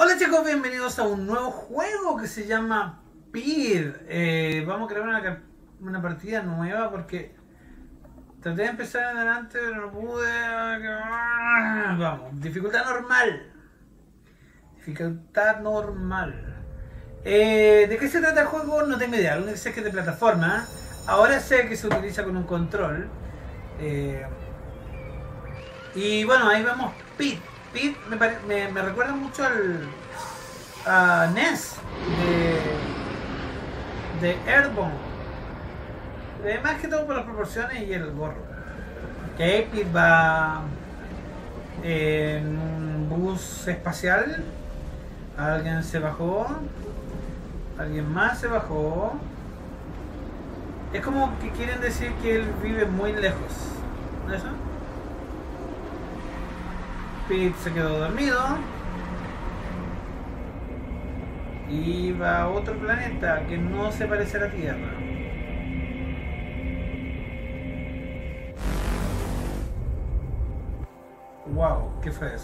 Hola chicos, bienvenidos a un nuevo juego que se llama PID. Vamos a crear una partida nueva porque traté de empezar en adelante pero no pude. Vamos, dificultad normal. Dificultad normal. ¿De qué se trata el juego? No tengo idea. Lo único que sé es que es de plataforma. Ahora sé que se utiliza con un control. Y bueno, ahí vemos PID. PID me recuerda mucho a NES de Airborne. Más que todo por las proporciones y el gorro. Que PID va en un bus espacial. Alguien se bajó. Alguien más se bajó. Es como que quieren decir que él vive muy lejos. ¿No es eso? Pete se quedó dormido y va a otro planeta que no se parece a la Tierra. Wow, ¿qué fue eso?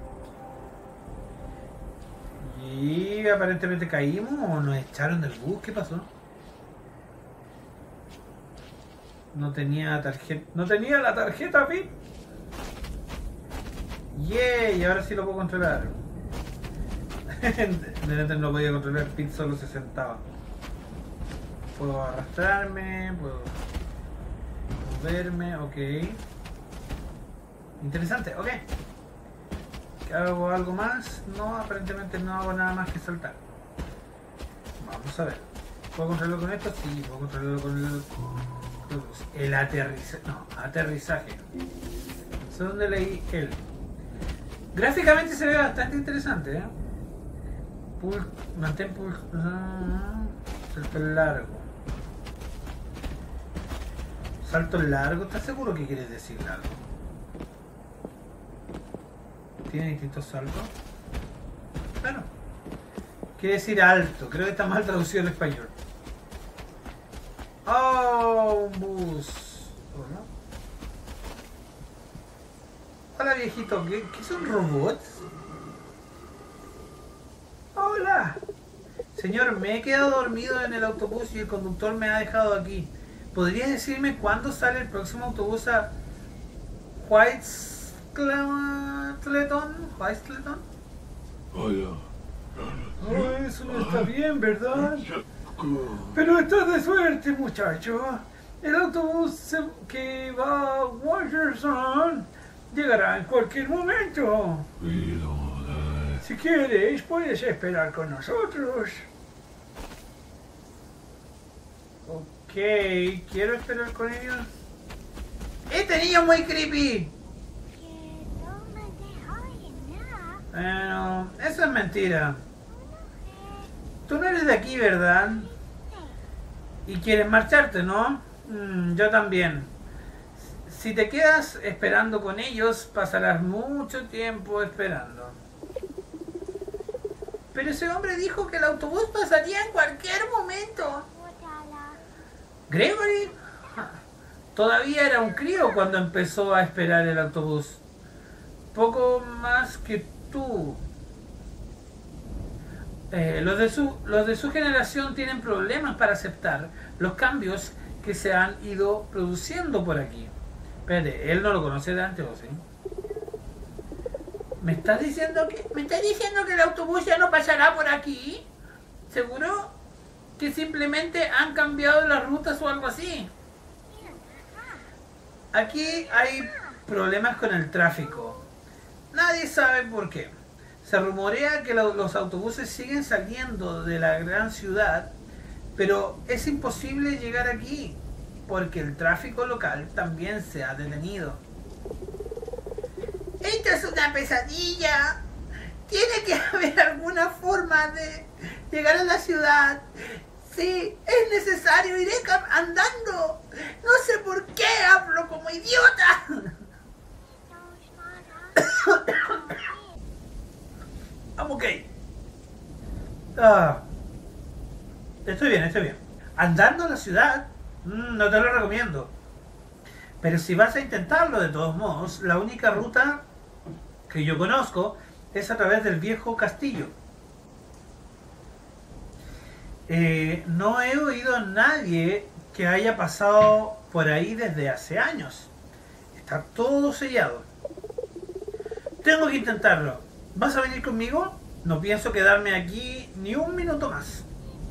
Y aparentemente caímos o nos echaron del bus. ¿Qué pasó? No tenía tarjeta. No tenía la tarjeta, Pete. Y ahora sí lo puedo controlar. Delante no lo podía controlar, Pete solo se sentaba. Puedo arrastrarme, puedo moverme, ok. Interesante, ok. ¿Hago algo más? No, aparentemente no hago nada más que saltar. Vamos a ver. ¿Puedo controlarlo con esto? Sí, puedo controlarlo con el aterrizaje. No, aterrizaje. No sé dónde leí él. Gráficamente se ve bastante interesante, ¿eh? Mantén salto largo. Salto largo, ¿estás seguro que quieres decir largo? ¿Tiene distintos saltos? Claro. Quiere decir alto, creo que está mal traducido al español. Oh, un bus. ¿No? Hola viejito, ¿qué son robots? Hola. Señor, me he quedado dormido en el autobús y el conductor me ha dejado aquí. ¿Podrías decirme cuándo sale el próximo autobús a Whitestleton? Hola. Oh, eso no está bien, ¿verdad? Pero estás de suerte, muchacho. El autobús que va a Washington llegará en cualquier momento. Si quieres, puedes esperar con nosotros. Ok, quiero esperar con ellos. ¡Este niño es muy creepy! Bueno, eso es mentira. Tú no eres de aquí, ¿verdad? Y quieres marcharte, ¿no? Yo también. Si te quedas esperando con ellos, pasarás mucho tiempo esperando. Pero ese hombre dijo que el autobús pasaría en cualquier momento. Gregory todavía era un crío cuando empezó a esperar el autobús. Poco más que tú. Los de su generación tienen problemas para aceptar los cambios que se han ido produciendo por aquí. Espérate, él no lo conoce de antes, ¿o sí? ¿Me estás diciendo que el autobús ya no pasará por aquí? ¿Seguro que simplemente han cambiado las rutas o algo así? Aquí hay problemas con el tráfico. Nadie sabe por qué. Se rumorea que los autobuses siguen saliendo de la gran ciudad, pero es imposible llegar aquí porque el tráfico local también se ha detenido. ¡Esto es una pesadilla! Tiene que haber alguna forma de llegar a la ciudad. Sí, es necesario, iré andando. No sé por qué hablo como idiota. Ok. Estoy bien. Andando a la ciudad, no te lo recomiendo. Pero si vas a intentarlo de todos modos, la única ruta que yo conozco es a través del viejo castillo. No he oído a nadie que haya pasado por ahí desde hace años. Está todo sellado. Tengo que intentarlo. ¿Vas a venir conmigo? No pienso quedarme aquí ni un minuto más.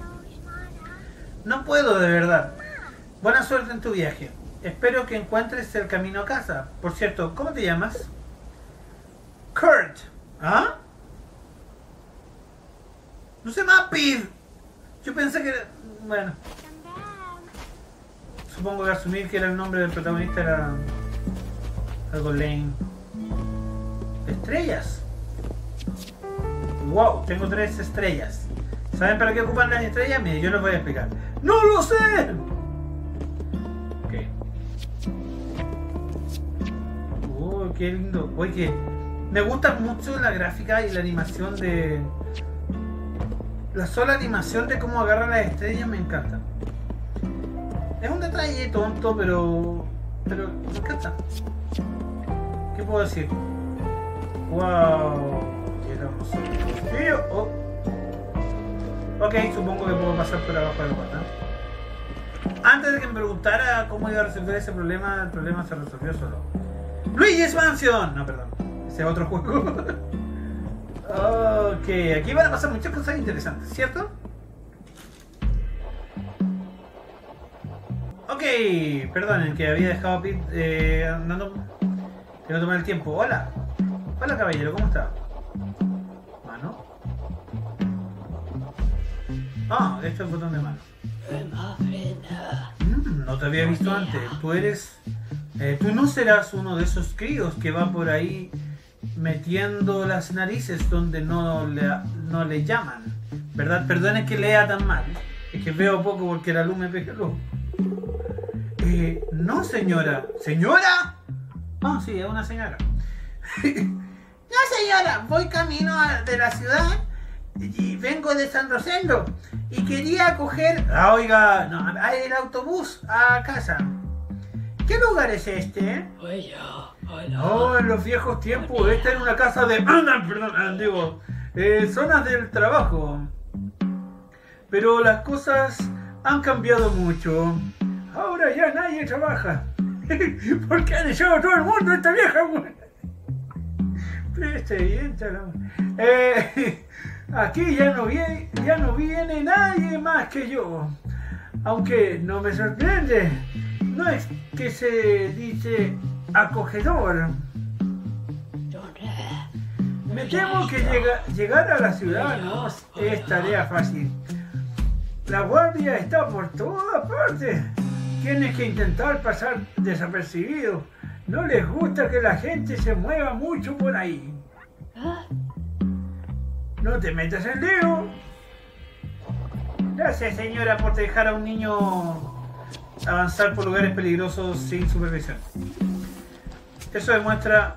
No puedo, de verdad. Buena suerte en tu viaje. Espero que encuentres el camino a casa. Por cierto, ¿cómo te llamas? Kurt. ¿Ah? No se llama Pete. Yo pensé que era... Bueno. Supongo que asumir que era el nombre del protagonista era... algo lame. Estrellas. Wow, tengo 3 estrellas. ¿Saben para qué ocupan las estrellas? Mire, yo les voy a explicar. ¡No lo sé! Ok. Qué lindo. Oye, me gusta mucho la gráfica y la animación de... La sola animación de cómo agarran las estrellas me encanta. Es un detalle tonto, pero me encanta. ¿Qué puedo decir? Wow. Oh. Ok, supongo que puedo pasar por abajo de la pata. Antes de que me preguntara cómo iba a resolver ese problema, el problema se resolvió solo. Luigi's Mansion. No, perdón. Ese es otro juego. Ok, aquí van a pasar muchas cosas interesantes, ¿cierto? Ok, perdonen que había dejado a Pete andando. Que no tomé el tiempo. Hola. Hola, caballero, ¿cómo está? ¿Mano? Ah, esto es el botón de mano. No te había visto antes. Tú eres... tú no serás uno de esos críos que va por ahí metiendo las narices donde no le llaman, ¿verdad? Perdone que lea tan mal. Es que veo poco porque la luz me pega el ojo. No, señora. ¿Señora? Ah, sí, es una señora. No, señora, voy camino de la ciudad y vengo de San Rosendo y quería coger... Ah, oiga, no, hay el autobús a casa. ¿Qué lugar es este? Oh, en los viejos tiempos, esta era una casa de... Perdón, digo, zonas del trabajo. Pero las cosas han cambiado mucho. Ahora ya nadie trabaja. Porque han echado a todo el mundo esta vieja. Aquí ya no viene nadie más que yo. Aunque no me sorprende. No es que se dice acogedor. Me temo que llegar a la ciudad no es tarea fácil. La guardia está por todas partes. Tienes que intentar pasar desapercibido. No les gusta que la gente se mueva mucho por ahí. No te metas en lío. Gracias, señora, por dejar a un niño avanzar por lugares peligrosos sin supervisión. Eso demuestra...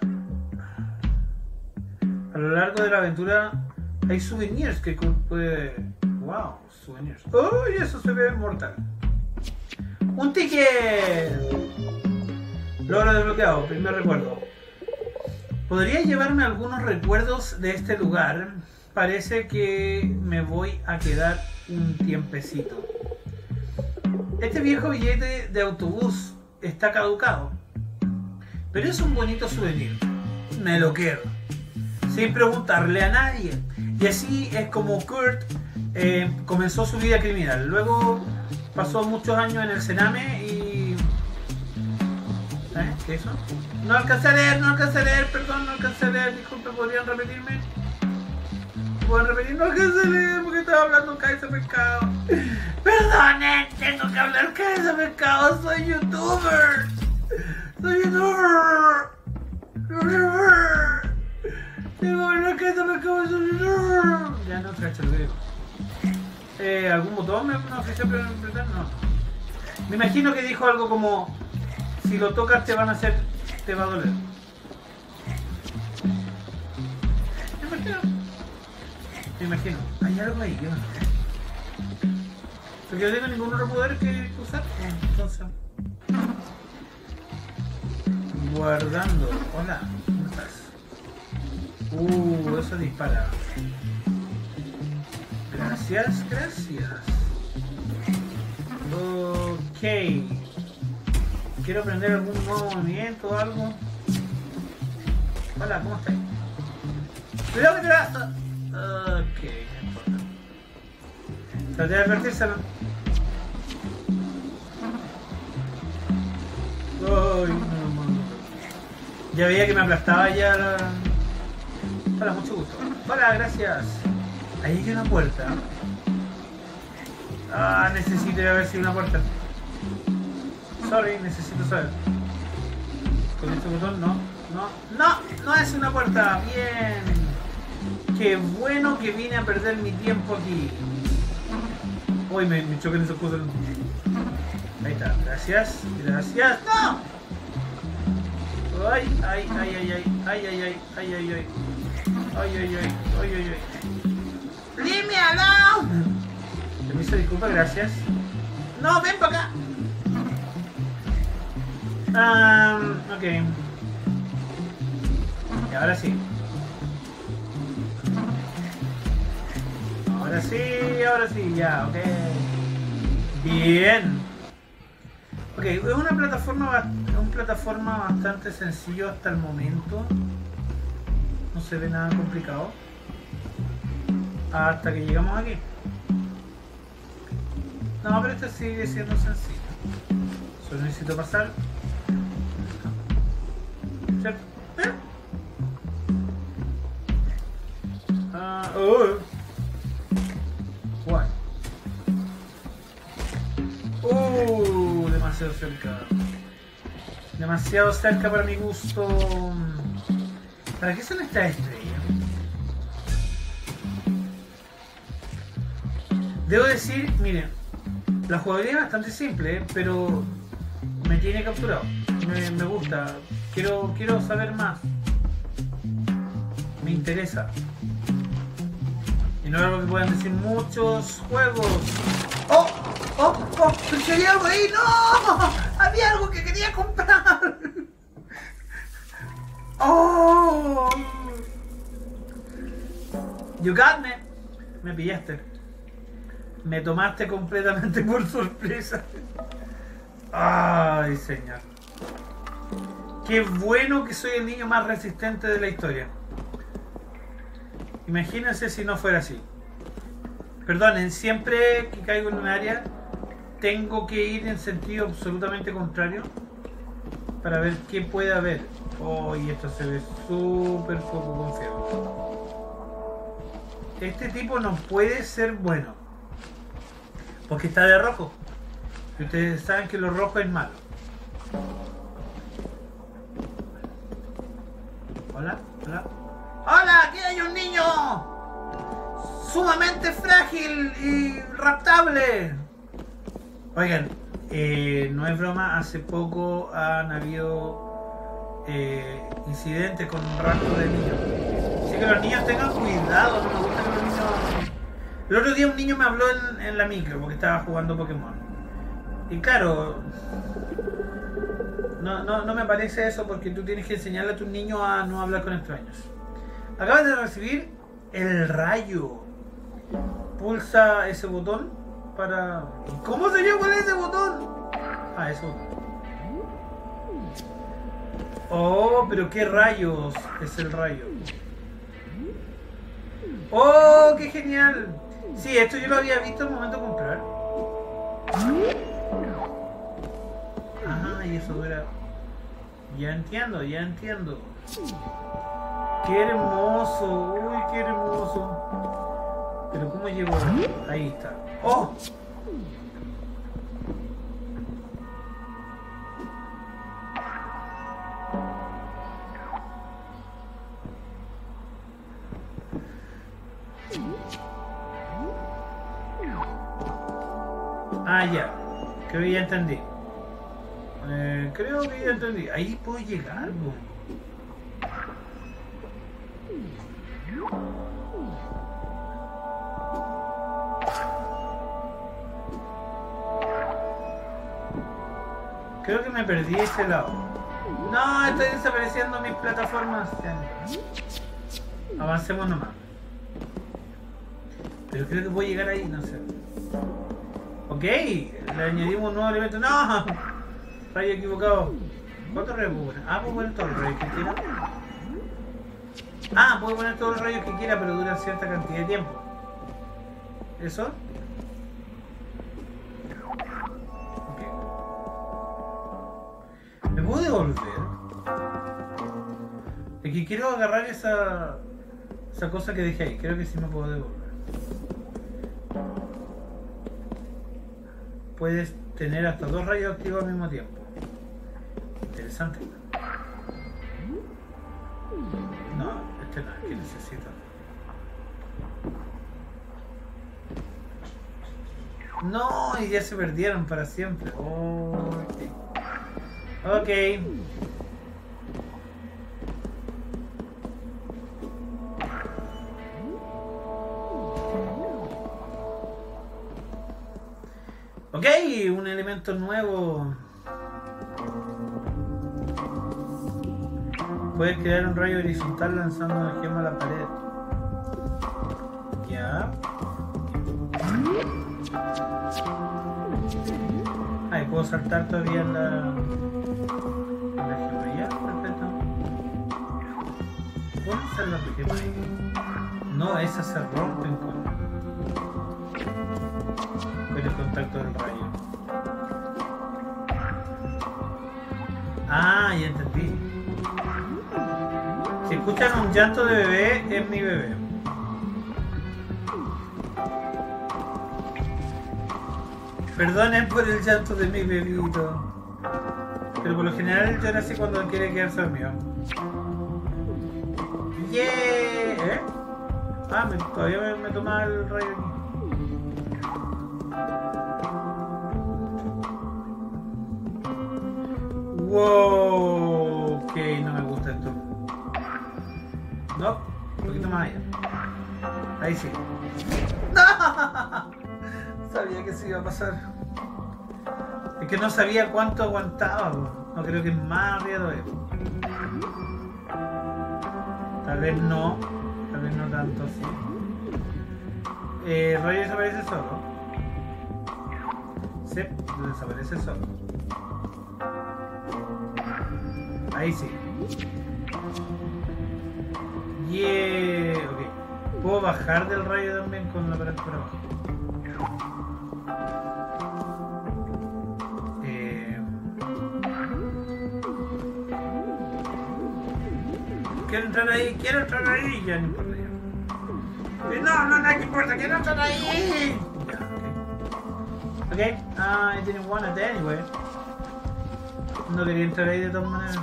A lo largo de la aventura hay souvenirs que puede... Wow, souvenirs. ¡Oh! Y eso se ve mortal. ¡Un ticket! Logro desbloqueado, primer recuerdo. ¿Podría llevarme algunos recuerdos de este lugar? Parece que me voy a quedar un tiempecito. Este viejo billete de autobús está caducado, pero es un bonito souvenir. Me lo quedo, sin preguntarle a nadie. Y así es como Kurt comenzó su vida criminal. Luego pasó muchos años en el Sename y... ¿Qué es eso? No alcancé a leer, perdón, no alcancé a leer, disculpe, ¿podrían repetirme? ¿Pueden repetir? No alcancé a leer porque estaba hablando Cabeza Pescado. Perdonen, tengo que hablar Cabeza Pescado, soy youtuber. Tengo que hablar Cabeza Pescado, soy youtuber. Ya no cacho lo que digo. ¿Algún botón me ofreció apretar? No. Me imagino que dijo algo como: si lo tocas te va a doler. Me imagino. Hay algo ahí, yo no sé. Porque yo no tengo ningún otro poder que usar. Entonces. Guardando. Hola, ¿cómo estás? Eso dispara. Gracias, gracias. Ok. Quiero aprender algún nuevo movimiento o algo. Hola, ¿cómo estás? Cuidado que te vas. Ok, no importa. Traté de advertírselo. Ay, no. Ya veía que me aplastaba ya la... Hola, mucho gusto. Hola, gracias. Ahí hay una puerta. Necesito ir a ver si hay una puerta. Sorry, necesito saber. Con este botón no es una puerta. Bien. Qué bueno que vine a perder mi tiempo aquí. Uy, me chocan esos cosas. Ahí está, gracias. ¡No! Ay. Leave me alone. Permiso, disculpa, gracias. No, ven para acá. Ok. Y ahora sí. Ahora sí, ya, ok. Bien. Ok, es una plataforma bastante sencillo hasta el momento. No se ve nada complicado. Hasta que llegamos aquí. No, pero este sigue siendo sencillo. Solo necesito pasar. ¿Cierto? Guay. Demasiado cerca. Demasiado cerca para mi gusto. ¿Para qué son estas estrellas? Debo decir, miren, la jugabilidad es bastante simple, pero me tiene capturado. Me gusta. Quiero saber más. Me interesa. Y no es algo que puedan decir muchos juegos. ¡Oh! ¡Pero si había algo ahí! ¡No! ¡Había algo que quería comprar! ¡Oh! You got me. Me pillaste. Me tomaste completamente por sorpresa. ¡Ay, señor! ¡Qué bueno que soy el niño más resistente de la historia! Imagínense si no fuera así. Perdonen, siempre que caigo en un área tengo que ir en sentido absolutamente contrario para ver qué puede haber. Oh, y esto se ve súper poco confiable. Este tipo no puede ser bueno porque está de rojo. Y ustedes saben que lo rojo es malo. Hola. ¡Hola! ¡Aquí hay un niño! Sumamente frágil y raptable. Oigan, no es broma, hace poco han habido incidentes con raptos de niños. Así que los niños tengan cuidado, no me gusta que los niños... El otro día un niño me habló en la micro porque estaba jugando Pokémon. Y claro, no me parece eso porque tú tienes que enseñarle a tus niños a no hablar con extraños. Acabas de recibir el rayo. Pulsa ese botón para... ¿Cómo se llama ese botón? Ese botón. Oh, pero qué rayos es el rayo. Oh, qué genial. Sí, esto yo lo había visto al momento de comprar. Ajá, y eso dura... Ya entiendo. Qué hermoso, uy, qué hermoso. Pero ¿cómo llegó? Ahí está. ¡Oh! Ya. Creo que ya entendí. Ahí puedo llegar, ¿no? Creo que me perdí ese lado. No, estoy desapareciendo mis plataformas. Avancemos nomás. Pero creo que puedo llegar ahí, no sé. Ok, le añadimos un nuevo elemento. ¡No! Rayo equivocado. ¿Cuántos rayos puedo poner? Ah, puedo poner todos los rayos que quiera. Ah, puedo poner todos los rayos que quiera, pero duran cierta cantidad de tiempo. ¿Eso? Ok. ¿Me puedo devolver? Es que quiero agarrar esa cosa que dejé ahí. Creo que sí me puedo devolver. Puedes tener hasta 2 rayos activos al mismo tiempo. Interesante. No, este no es el que necesito. No, y ya se perdieron para siempre. Oh, ok. Ok, un elemento nuevo. Puedes crear un rayo horizontal lanzando una gema a la pared. Ya. Ahí puedo saltar todavía en la gema. Ya, perfecto. ¿Puedo hacer la gema ahí? No, esas se rompen con el contacto del rayo. Ah, ya entendí. Si escuchan un llanto de bebé, es mi bebé. Perdonen por el llanto de mi bebito. Pero por lo general llora así cuando quiere quedarse dormido. ¡Yeah! ¿Eh? Ah, todavía me toma el rayo aquí. Wow, ok, no me gusta esto. No, un poquito más allá. Ahí sí. ¡No! Sabía que se iba a pasar. Es que no sabía cuánto aguantaba. No creo que es más arriba todavía. Tal vez no tanto así. El rayo desaparece solo. Sí, desaparece solo. Ahí sí. Yeah, ok. Puedo bajar del rayo también con la pared por abajo. Quiero entrar ahí, ya no importa ya. No importa, quiero entrar ahí. Ya, ok. Ok, I didn't want it anyway. No quería entrar ahí de todas maneras.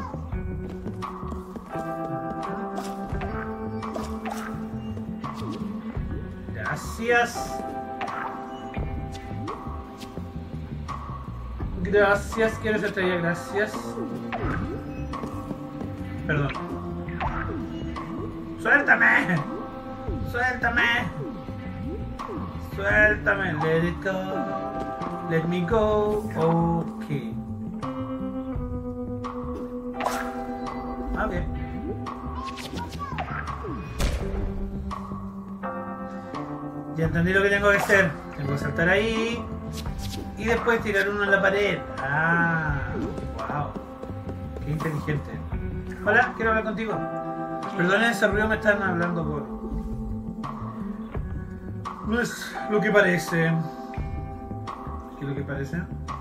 Gracias. Gracias, quiero ser estrella, gracias. Perdón. ¡Suéltame! ¡Suéltame! ¡Suéltame! Let it go. Let me go. Ok. Ah, bien. Ya entendí lo que tengo que hacer. Tengo que saltar ahí y después tirar uno en la pared. Ah, wow. Qué inteligente. Hola, quiero hablar contigo. Perdonen ese ruido, me están hablando por... No es lo que parece. ¿Qué es lo que parece?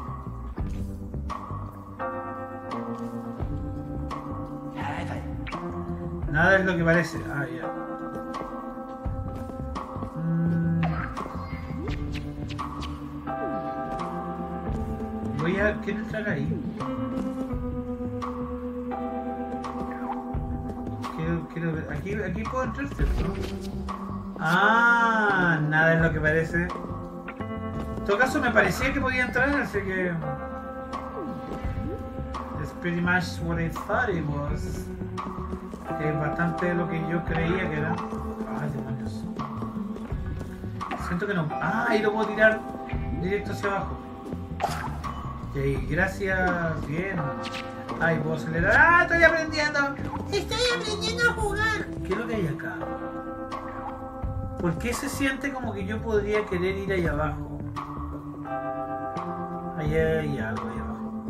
Nada es lo que parece. Ah, ya. Quiero entrar ahí. Quiero ver. Aquí puedo entrar, ¿cierto? Ah, nada es lo que parece. En todo caso me parecía que podía entrar, así que... It's pretty much what I thought it was. Que es bastante lo que yo creía que era. Ay, demonios. Siento que no... Ah, ahí lo puedo tirar directo hacia abajo. Ok, gracias. Bien. Ay, puedo acelerar. ¡Ah, estoy aprendiendo! ¡Estoy aprendiendo a jugar! ¿Qué es lo que hay acá? ¿Por qué se siente como que yo podría querer ir allá abajo? Allá hay algo ahí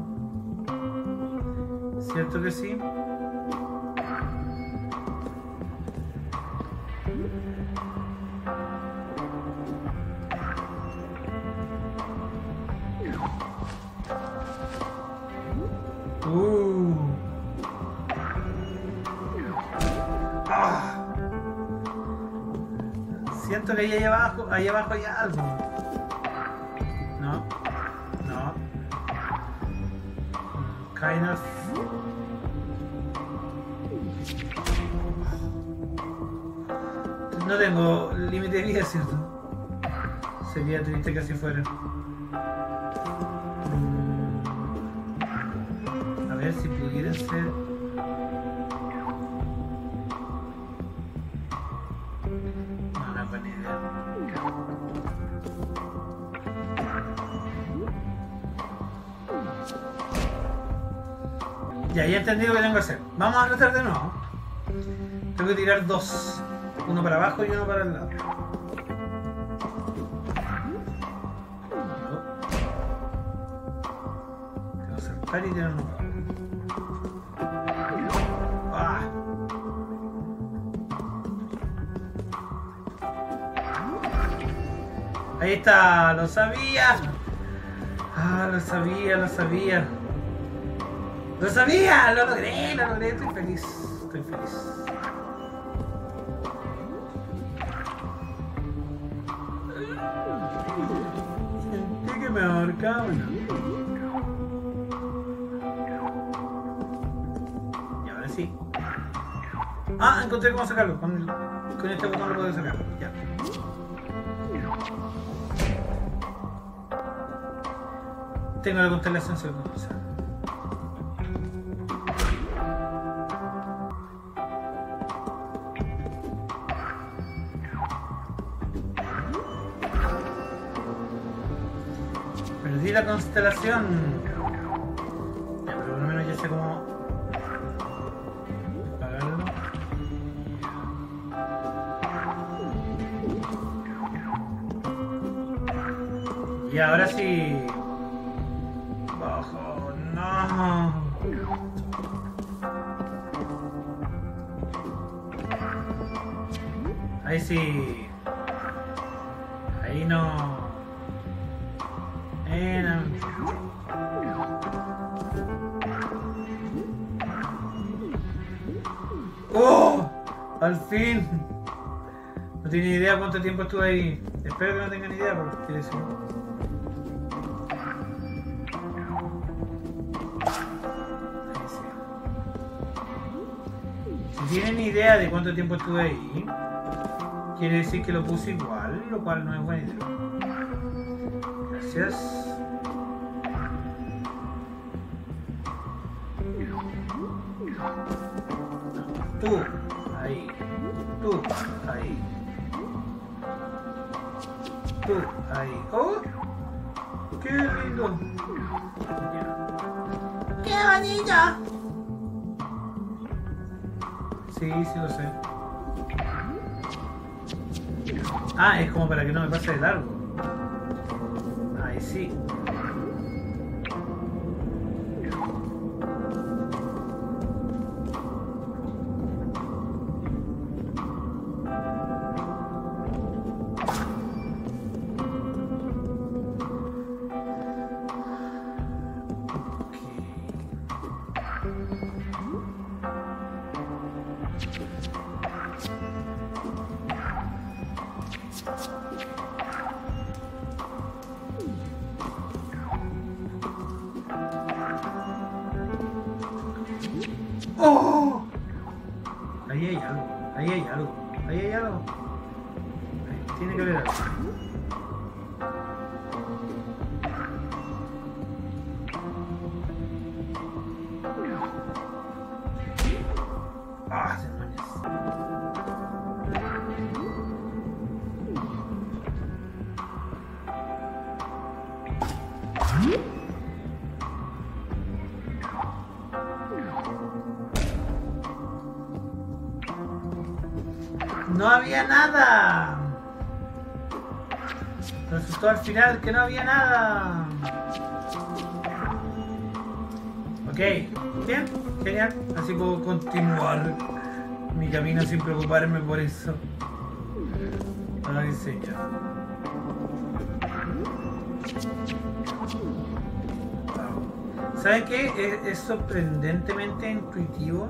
abajo. ¿Cierto que sí? Siento que ahí abajo hay algo. No, no. Kind of. No tengo límite de vida, ¿cierto? Sería triste que así fuera. A ver si pudiera ser. No es buena idea. Ya he entendido lo que tengo que hacer. Vamos a tratar de nuevo. Tengo que tirar dos. Uno para abajo y uno para el lado. Tengo que saltar y tirar uno para abajo. ¡Ah! Ahí está, lo sabía. Ah, lo sabía, lo sabía. ¡Lo sabía! ¡Lo logré! Estoy feliz. Estoy feliz. Sentí que me ahorcaban. Y ahora sí. Ah, encontré cómo sacarlo. Con este botón lo puedo sacar. Ya. Tengo la constelación segura. Perdí la constelación. Ya, pero por lo menos ya sé cómo apagarlo. Y ahora sí. Bajo. No. Ahí sí. Ahí no. ¡Oh! ¡Al fin! No tiene idea cuánto tiempo estuve ahí. Espero que no tengan idea porque quiere decir. Si tienen idea de cuánto tiempo estuve ahí, quiere decir que lo puse igual, lo cual no es buena idea. Gracias. Tú, ahí. Tú, ahí. Tú, ahí. ¡Oh! ¡Qué lindo! ¡Qué bonito! Sí, sí lo sé. Ah, es como para que no me pase de largo. Ahí sí. ¡Oh! Ahí hay algo, ahí hay algo, ahí hay algo. Ahí, tiene que haber algo. Ah, demonios. no había nada. Resultó al final que no había nada. Ok, bien, genial. Así puedo continuar mi camino sin preocuparme por eso. Ay, señor. ¿Saben qué? Es sorprendentemente intuitivo.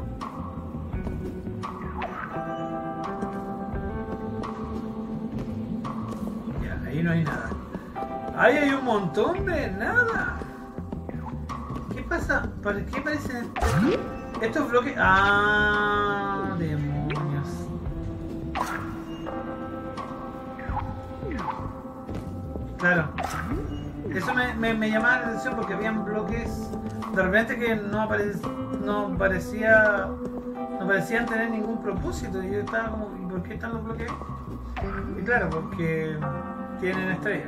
Ya, ahí no hay nada. Ahí hay un montón de nada. ¿Qué pasa? ¿Por qué parecen estos bloques? Ah, demonios. Claro. Eso me llamaba la atención porque habían bloques de repente que no parecían tener ningún propósito. Y yo estaba como, ¿y por qué están los bloques ahí? Y claro, porque tienen estrellas.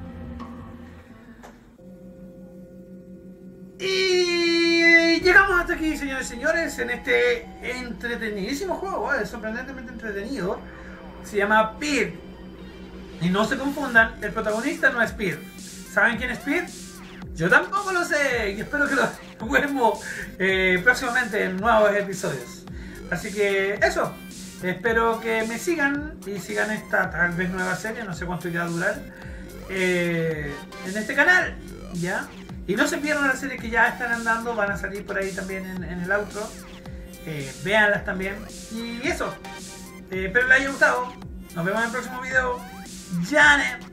Y llegamos hasta aquí, señores y señores, en este entretenidísimo juego, sorprendentemente entretenido. Se llama Peer. Y no se confundan, el protagonista no es Peer. ¿Saben quién es Peer? Yo tampoco lo sé y espero que lo juguemos próximamente en nuevos episodios. Así que eso, espero que me sigan y sigan esta tal vez nueva serie, no sé cuánto irá a durar, en este canal, ¿ya? Y no se pierdan las series que ya están andando, van a salir por ahí también en el outro. Véanlas también. Y eso, espero les haya gustado. Nos vemos en el próximo video. Janet.